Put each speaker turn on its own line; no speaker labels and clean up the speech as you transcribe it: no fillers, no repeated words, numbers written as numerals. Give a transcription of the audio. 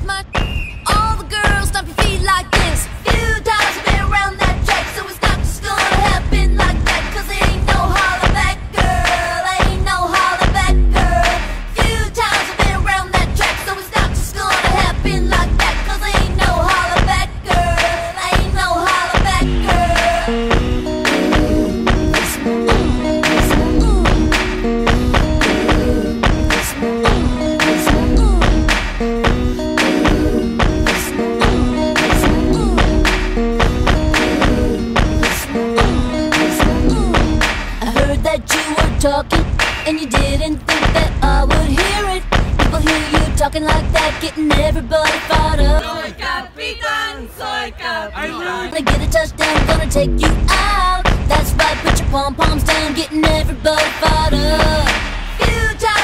my all the girls stomp your feet like this. Few times you've been around that track, so it's not just gonna happen like that. Cause it ain't no holler back, girl. Ain't no holler back, girl. Few times you've been around that track, so it's not just gonna happen like that. Cause it ain't no holler back, girl. Ain't no holler back, girl. That you were talking, and you didn't think that I would hear it. People hear you talking like that, getting everybody fired up.
Soy capitán, soy capitán.
Gonna get a touchdown, gonna take you out. That's right, put your pom-poms down, getting everybody fired up. Few times